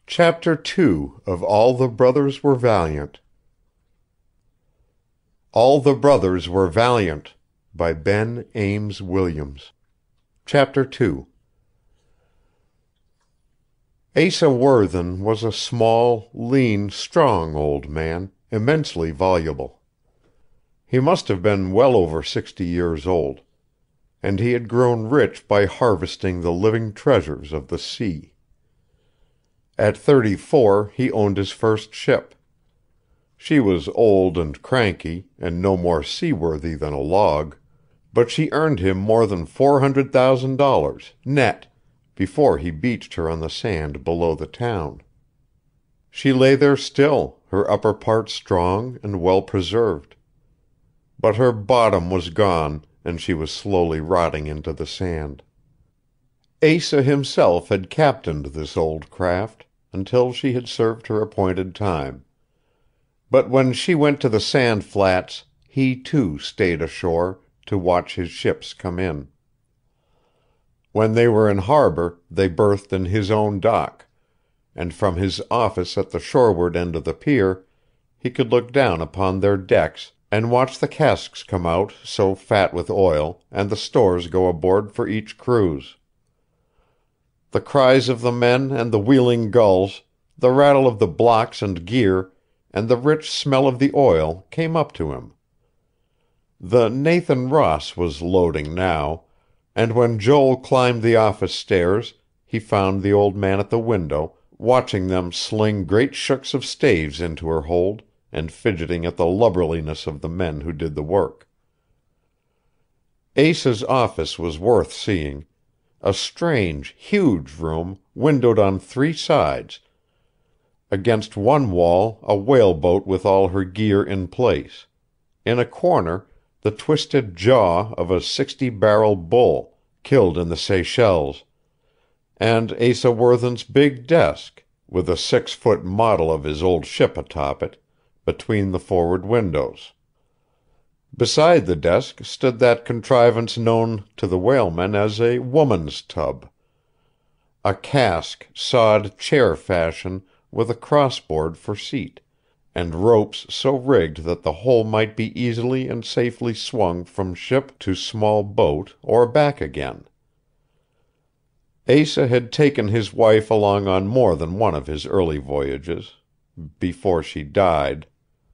Chapter 2 of All the Brothers Were Valiant. All the Brothers Were Valiant by Ben Ames Williams. Chapter 2. Asa Worthen was a small, lean, strong old man, immensely voluble. He must have been well over 60 years old, and he had grown rich by harvesting the living treasures of the sea. At 34 he owned his first ship. She was old and cranky, and no more seaworthy than a log, but she earned him more than $400,000, net, before he beached her on the sand below the town. She lay there still, her upper part strong and well preserved. But her bottom was gone, and she was slowly rotting into the sand. Asa himself had captained this old craft, until she had served her appointed time. But when she went to the sand flats, he too stayed ashore to watch his ships come in. When they were in harbor, they berthed in his own dock, and from his office at the shoreward end of the pier he could look down upon their decks and watch the casks come out so fat with oil, and the stores go aboard for each cruise. The cries of the men and the wheeling gulls, the rattle of the blocks and gear, and the rich smell of the oil came up to him. The Nathan Ross was loading now, and when Joel climbed the office stairs he found the old man at the window, watching them sling great shooks of staves into her hold, and fidgeting at the lubberliness of the men who did the work. Asa's office was worth seeing. A strange, huge room, windowed on 3 sides. Against one wall a whaleboat with all her gear in place. In a corner the twisted jaw of a 60-barrel bull, killed in the Seychelles, and Asa Worthen's big desk, with a 6-foot model of his old ship atop it, between the forward windows. Beside the desk stood that contrivance known to the whalemen as a woman's tub. A cask sawed chair fashion with a crossboard for seat, and ropes so rigged that the whole might be easily and safely swung from ship to small boat or back again. Asa had taken his wife along on more than one of his early voyages, before she died.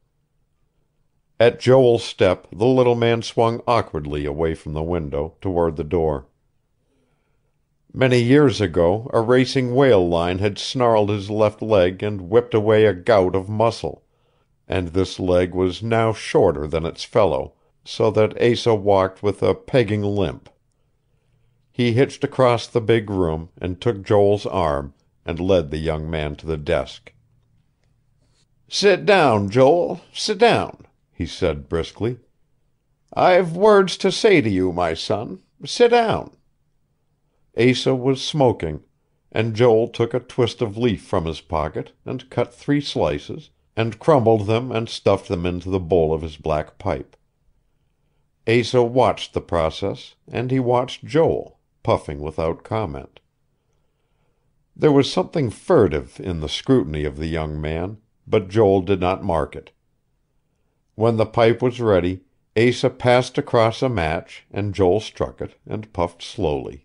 At Joel's step the little man swung awkwardly away from the window, toward the door. Many years ago a racing whale line had snarled his left leg and whipped away a gout of muscle, and this leg was now shorter than its fellow, so that Asa walked with a pegging limp. He hitched across the big room, and took Joel's arm, and led the young man to the desk. "Sit down, Joel, sit down," he said briskly. "I've words to say to you, my son. Sit down." Asa was smoking, and Joel took a twist of leaf from his pocket, and cut 3 slices, and crumbled them and stuffed them into the bowl of his black pipe. Asa watched the process, and he watched Joel, puffing without comment. There was something furtive in the scrutiny of the young man, but Joel did not mark it. When the pipe was ready, Asa passed across a match, and Joel struck it, and puffed slowly.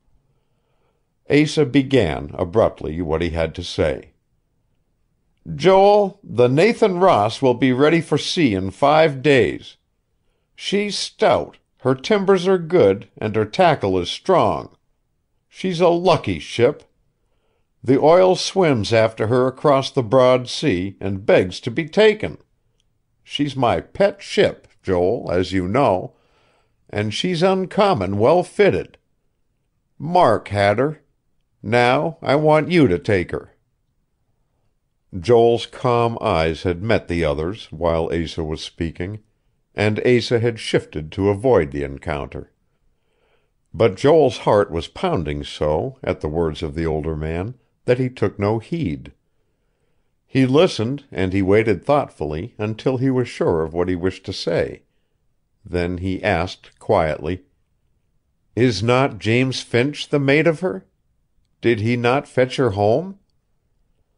Asa began, abruptly, what he had to say. "Joel, the Nathan Ross will be ready for sea in 5 days. She's stout, her timbers are good, and her tackle is strong. She's a lucky ship. The oil swims after her across the broad sea, and begs to be taken. She's my pet ship, Joel, as you know, and she's uncommon well fitted. Mark had her. Now I want you to take her." Joel's calm eyes had met the other's while Asa was speaking, and Asa had shifted to avoid the encounter. But Joel's heart was pounding so, at the words of the older man, that he took no heed. He listened, and he waited thoughtfully until he was sure of what he wished to say. Then he asked quietly: "Is not James Finch the mate of her? Did he not fetch her home?"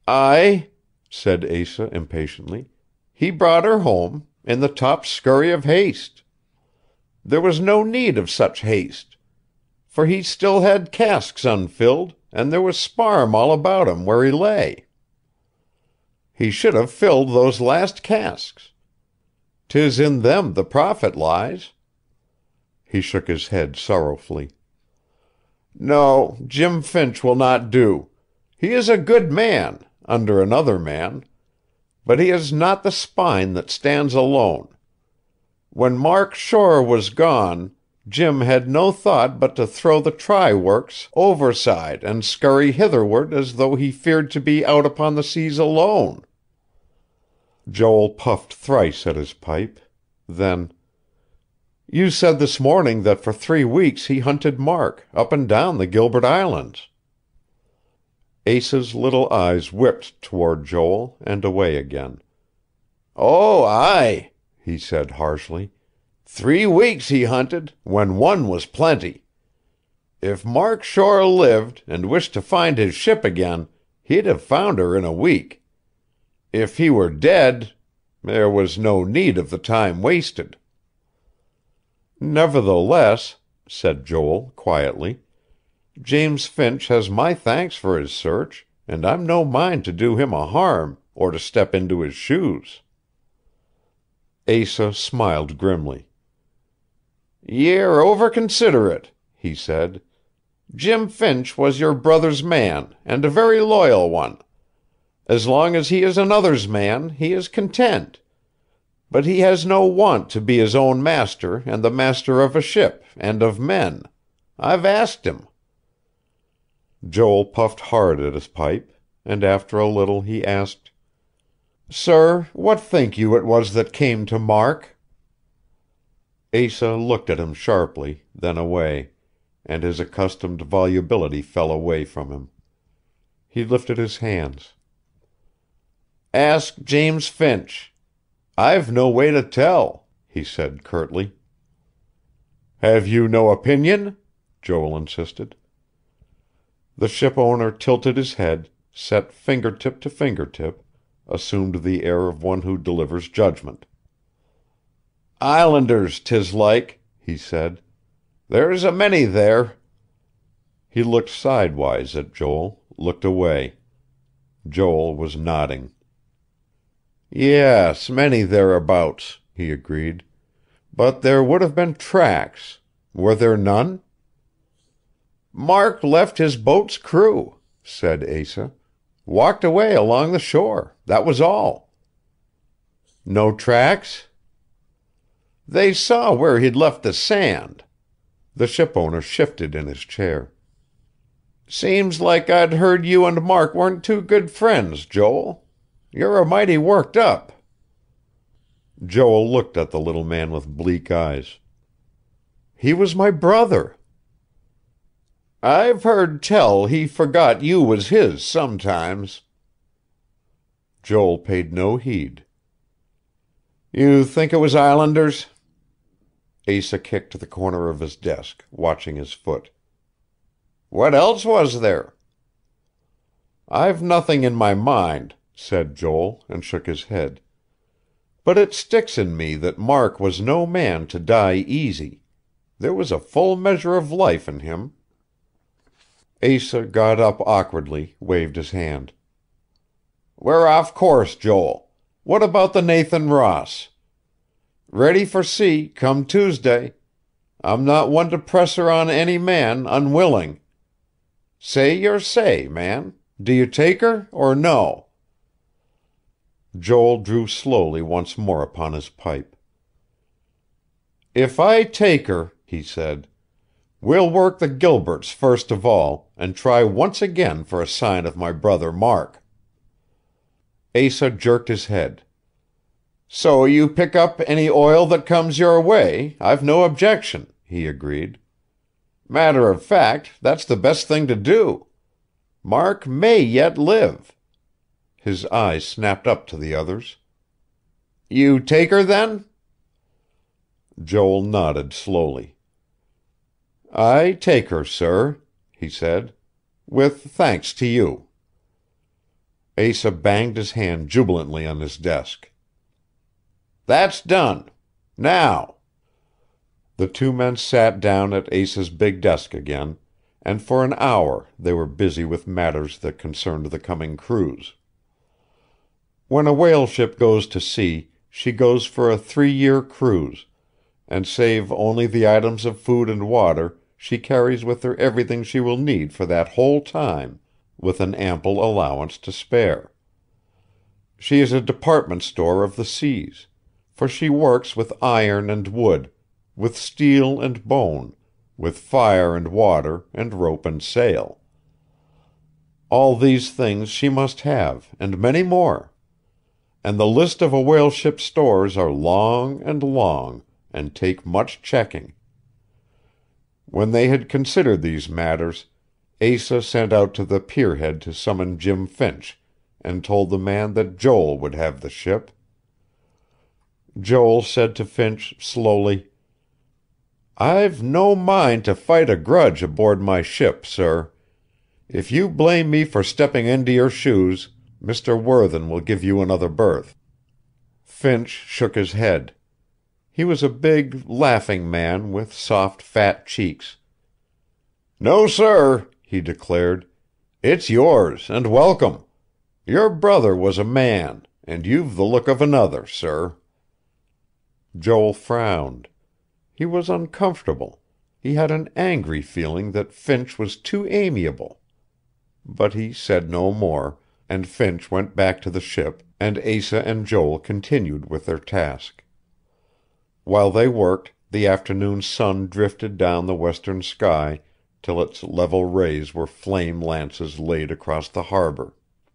"Aye," said Asa impatiently. "He brought her home, in the top scurry of haste. There was no need of such haste, for he still had casks unfilled, and there was sparm all about him where he lay. He should have filled those last casks. 'Tis in them the profit lies." He shook his head sorrowfully. "No, Jim Finch will not do. He is a good man, under another man, but he has not the spine that stands alone. When Mark Shore was gone, Jim had no thought but to throw the try works overside and scurry hitherward as though he feared to be out upon the seas alone." Joel puffed thrice at his pipe. Then, "You said this morning that for 3 weeks he hunted Mark, up and down the Gilbert Islands." Asa's little eyes whipped toward Joel, and away again. "Oh, aye," he said harshly. "3 weeks he hunted, when one was plenty. If Mark Shore lived, and wished to find his ship again, he'd have found her in a week. If he were dead, there was no need of the time wasted." "Nevertheless," said Joel quietly, "James Finch has my thanks for his search, and I'm no mind to do him a harm, or to step into his shoes." Asa smiled grimly. "Ye're over considerate," he said. "Jim Finch was your brother's man, and a very loyal one. As long as he is another's man, he is content. But he has no want to be his own master and the master of a ship, and of men. I've asked him." Joel puffed hard at his pipe, and after a little he asked: "Sir, what think you it was that came to Mark?" Asa looked at him sharply, then away, and his accustomed volubility fell away from him. He lifted his hands. "Ask James Finch. I've no way to tell," he said curtly. "Have you no opinion?" Joel insisted. The ship owner tilted his head, set finger tip to finger tip, assumed the air of one who delivers judgment. "Islanders, 'tis like," he said. "There's a many there." He looked sidewise at Joel, looked away. Joel was nodding. "Yes, many thereabouts," he agreed. "But there would have been tracks. Were there none?" "Mark left his boat's crew," said Asa. "Walked away along the shore. That was all." "No tracks?" "They saw where he'd left the sand." The ship owner shifted in his chair. "Seems like I'd heard you and Mark weren't too good friends, Joel. You're a mighty worked up." Joel looked at the little man with bleak eyes. "He was my brother." "I've heard tell he forgot you was his sometimes." Joel paid no heed. "You think it was islanders?" Asa kicked the corner of his desk, watching his foot. "What else was there?" "I've nothing in my mind," said Joel, and shook his head. "But it sticks in me that Mark was no man to die easy. There was a full measure of life in him." Asa got up awkwardly, waved his hand. "We're off course, Joel. What about the Nathan Ross? Ready for sea, come Tuesday. I'm not one to press her on any man, unwilling. Say your say, man. Do you take her, or no?" Joel drew slowly once more upon his pipe. "If I take her," he said, "we'll work the Gilberts first of all, and try once again for a sign of my brother Mark." Asa jerked his head. "So you pick up any oil that comes your way, I've no objection," he agreed. "Matter of fact, that's the best thing to do. Mark may yet live." His eyes snapped up to the others. "You take her, then?" Joel nodded slowly. "I take her, sir," he said, "with thanks to you." Asa banged his hand jubilantly on his desk. "That's done. Now." The two men sat down at Asa's big desk again, and for an hour they were busy with matters that concerned the coming cruise. When a whale ship goes to sea, she goes for a 3-year cruise, and save only the items of food and water, she carries with her everything she will need for that whole time, with an ample allowance to spare. She is a department store of the seas, for she works with iron and wood, with steel and bone, with fire and water and rope and sail. All these things she must have, and many more. And the list of a whale ship's stores are long and take much checking. When they had considered these matters, Asa sent out to the pier head to summon Jim Finch, and told the man that Joel would have the ship. Joel said to Finch slowly, "I've no mind to fight a grudge aboard my ship, sir. If you blame me for stepping into your shoes, Mr. Worthen will give you another berth." Finch shook his head. He was a big, laughing man with soft, fat cheeks. "No, sir," he declared. "It's yours, and welcome. Your brother was a man, and you've the look of another, sir." Joel frowned. He was uncomfortable. He had an angry feeling that Finch was too amiable. But he said no more, and Finch went back to the ship, and Asa and Joel continued with their task. While they worked, the afternoon sun drifted down the western sky till its level rays were flame lances laid across the harbor.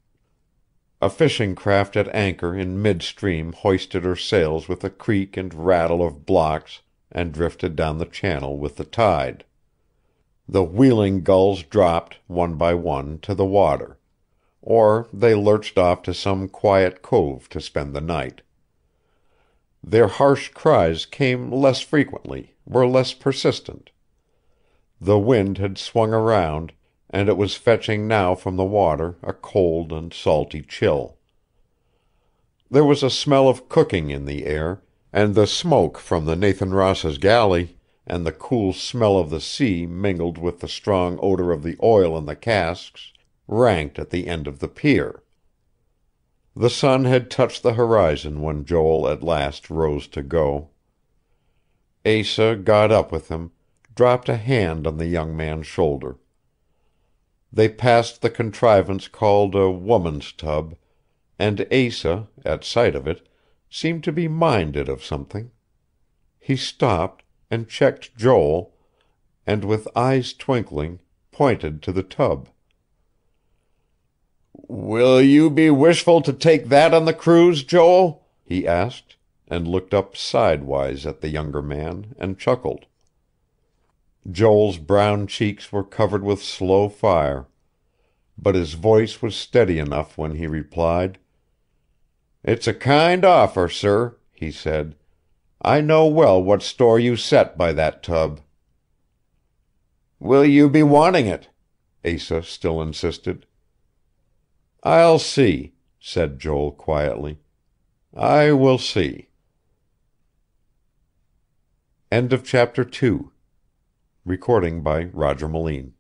A fishing craft at anchor in mid-stream hoisted her sails with a creak and rattle of blocks and drifted down the channel with the tide. The wheeling gulls dropped, one by one, to the water, or they lurched off to some quiet cove to spend the night. Their harsh cries came less frequently, were less persistent. The wind had swung around, and it was fetching now from the water a cold and salty chill. There was a smell of cooking in the air, and the smoke from the Nathan Ross's galley and the cool smell of the sea mingled with the strong odor of the oil in the casks ranked at the end of the pier. The sun had touched the horizon when Joel at last rose to go. Asa got up with him, dropped a hand on the young man's shoulder. They passed the contrivance called a woman's tub, and Asa, at sight of it, seemed to be minded of something. He stopped, and checked Joel, and with eyes twinkling, pointed to the tub. "Will you be wishful to take that on the cruise, Joel?" he asked, and looked up sidewise at the younger man, and chuckled. Joel's brown cheeks were covered with slow fire, but his voice was steady enough when he replied. "It's a kind offer, sir," he said. "I know well what store you set by that tub." "Will you be wanting it?" Asa still insisted. "I'll see," said Joel quietly. "I will see." End of chapter 2. Recording by Roger Moline.